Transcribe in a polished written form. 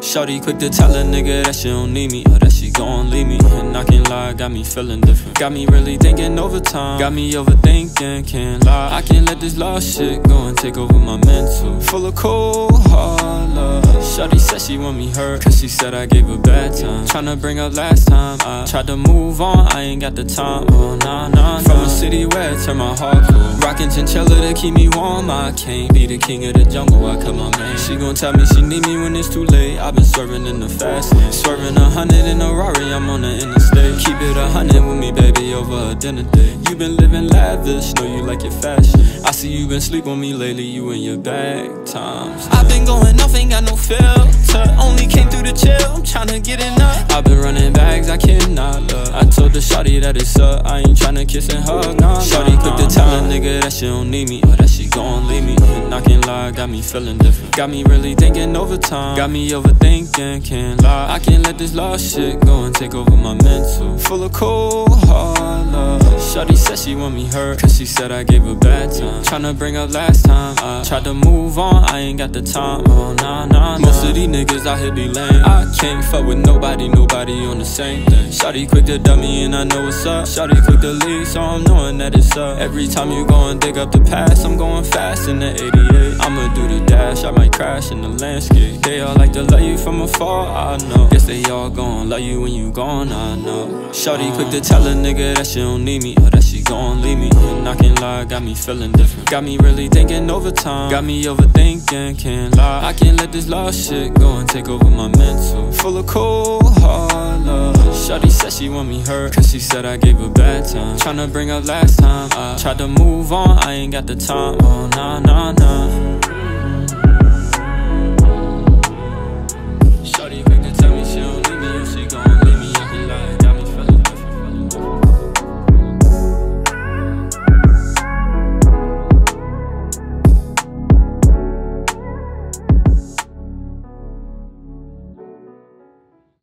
Shawty quick to tell a nigga that she don't need me, or that she gon' leave me. And I can't lie, got me feeling different. Got me really thinking overtime, got me overthinking, can't lie. I can't let this lost shit go and take over my mental. Full of cold hard love. Shawty said she want me hurt, cause she said I gave her bad time. Tryna bring up last time I tried to move on, I ain't got the time. Oh nah nah, from a city where I turn my heart cold. Rockin' chinchilla to keep me warm, I can't be the king of the jungle, I cut my man. She gon' tell me she need me when it's too late. I've been swerving in the fast lane, swerving 100 in a Rarri, I'm on the interstate. Keep it 100 with me, baby, over a dinner date. You been living lavish, know you like your fashion. I see you been sleep on me lately, you in your bag times. I've been going off, ain't got no filter. Only came through the chill, I'm tryna get it up. I've been running bags, I cannot love. I told the shawty that it's up, I ain't tryna kiss and hug, nah. Shawty quick to tell a nigga that she don't need me, or that she gon' leave me. And I can't lie, got me feeling different. Got me really thinking overtime, got me overthinking, can't lie. I can't let this lost shit go and take over my mental. Full of cold hard love. Shawty said she want me hurt, cause she said I gave her bad time. Tryna bring up last time I tried to move on, I ain't got the time. Oh nah nah nah. Most of these niggas out here be lame. I can't fuck with nobody on the same thing. Shawty quick to dummy and I know what's up. Shawty quick to leave, so I'm knowing that it's up. Every time you go and dig up the past, I'm going fast in the 88. I'ma do the dash, I might crash in the landscape. They all like to love you from afar, I know. Guess they all gon' love you when you gone, I know. Shawty quick to tell a nigga that she don't need me, or that she gon' leave me. And I can't lie, got me feeling different. Got me really thinking overtime, got me overthinking, can't lie. I can't let this lost shit go and take over my mental. Full of cold hard love. Shawty said she want me hurt, cause she said I gave her bad time. Tryna bring up last time I tried to move on, I ain't got the time. Oh nah nah nah.